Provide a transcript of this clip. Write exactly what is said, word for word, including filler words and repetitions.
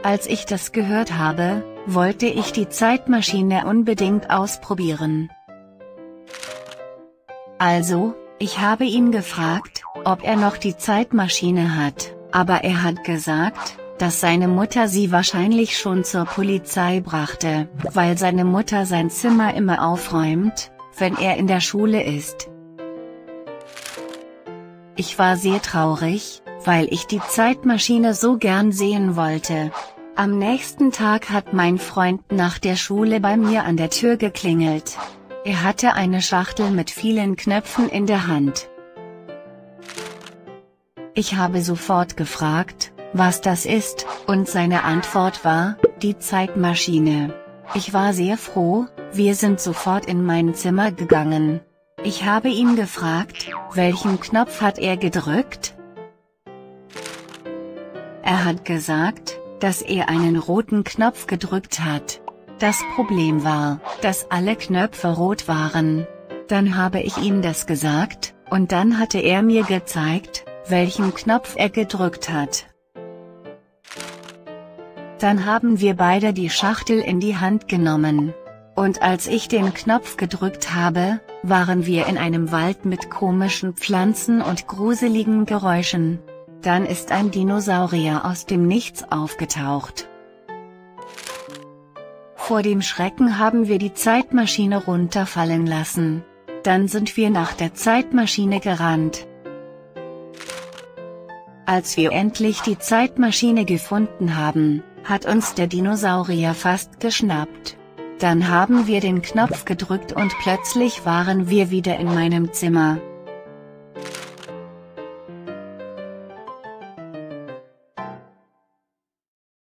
Als ich das gehört habe, wollte ich die Zeitmaschine unbedingt ausprobieren. Also, ich habe ihn gefragt, ob er noch die Zeitmaschine hat, aber er hat gesagt, dass seine Mutter sie wahrscheinlich schon zur Polizei brachte, weil seine Mutter sein Zimmer immer aufräumt, wenn er in der Schule ist. Ich war sehr traurig, weil ich die Zeitmaschine so gern sehen wollte. Am nächsten Tag hat mein Freund nach der Schule bei mir an der Tür geklingelt. Er hatte eine Schachtel mit vielen Knöpfen in der Hand. Ich habe sofort gefragt, was das ist, und seine Antwort war, die Zeitmaschine. Ich war sehr froh, wir sind sofort in mein Zimmer gegangen. Ich habe ihn gefragt, welchen Knopf hat er gedrückt? Er hat gesagt, dass er einen roten Knopf gedrückt hat. Das Problem war, dass alle Knöpfe rot waren. Dann habe ich ihm das gesagt, und dann hatte er mir gezeigt, welchen Knopf er gedrückt hat. Dann haben wir beide die Schachtel in die Hand genommen. Und als ich den Knopf gedrückt habe, waren wir in einem Wald mit komischen Pflanzen und gruseligen Geräuschen. Dann ist ein Dinosaurier aus dem Nichts aufgetaucht. Vor dem Schrecken haben wir die Zeitmaschine runterfallen lassen. Dann sind wir nach der Zeitmaschine gerannt. Als wir endlich die Zeitmaschine gefunden haben, hat uns der Dinosaurier fast geschnappt. Dann haben wir den Knopf gedrückt und plötzlich waren wir wieder in meinem Zimmer.